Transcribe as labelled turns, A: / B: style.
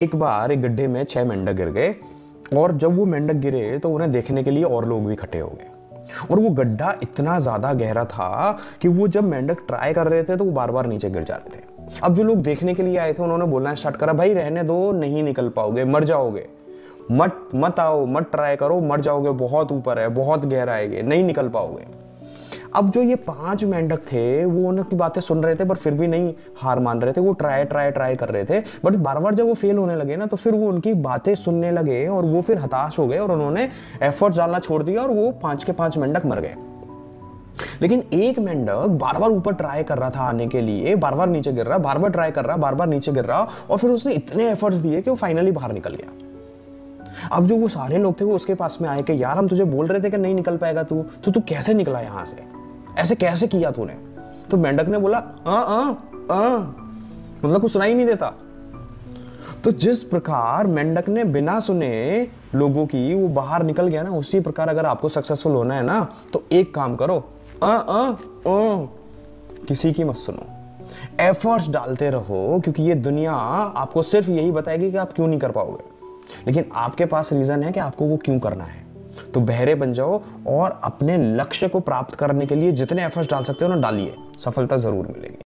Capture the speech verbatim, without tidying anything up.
A: एक बार एक गड्ढे में छह मेंढक गिर गए और जब वो मेंढक गिरे तो उन्हें देखने के लिए और लोग भी इकट्ठे हो गए। और वो गड्ढा इतना ज्यादा गहरा था कि वो जब मेंढक ट्राई कर रहे थे तो वो बार बार नीचे गिर जा रहे थे। अब जो लोग देखने के लिए आए थे उन्होंने बोलना स्टार्ट करा, भाई रहने दो, नहीं निकल पाओगे, मर जाओगे, मत मत आओ, मत ट्राई करो, मर जाओगे, बहुत ऊपर है, बहुत गहरा है, नहीं निकल पाओगे। अब जो ये पांच मेंढक थे वो उनकी बातें सुन रहे थे पर फिर भी नहीं हार मान रहे थे। वो ट्राई ट्राई ट्राई कर रहे थे, बट बार बार जब वो फेल होने लगे ना तो फिर वो उनकी बातें सुनने लगे और वो फिर हताश हो गए और उन्होंने एफर्ट डालना छोड़ दिया और वो पांच के पांच मेंढक मर गए। लेकिन एक मेंढक बार बार ऊपर ट्राई कर रहा था आने के लिए, बार बार नीचे गिर रहा, बार बार ट्राई कर रहा, बार बार नीचे गिर रहा, और फिर उसने इतने एफर्ट्स दिए कि वो फाइनली बाहर निकल गया। अब जो वो सारे लोग थे वो उसके पास में आए कि यार हम तुझे बोल रहे थे कि नहीं निकल पाएगा तू, तो तू कैसे निकला यहां से, ऐसे कैसे किया तूने? तो मेंढक ने बोला आ आ आ मतलब कुछ सुनाई नहीं देता। तो जिस प्रकार मेंढक ने बिना सुने लोगों की वो बाहर निकल गया ना, उसी प्रकार अगर आपको सक्सेसफुल होना है ना तो एक काम करो, आ आ आ किसी की मत सुनो, एफर्ट्स डालते रहो, क्योंकि ये दुनिया आपको सिर्फ यही बताएगी कि आप क्यों नहीं कर पाओगे, लेकिन आपके पास रीजन है कि आपको वो क्यों करना है। तो बहरे बन जाओ और अपने लक्ष्य को प्राप्त करने के लिए जितने एफर्ट्स डाल सकते हो ना डालिए, सफलता जरूर मिलेगी।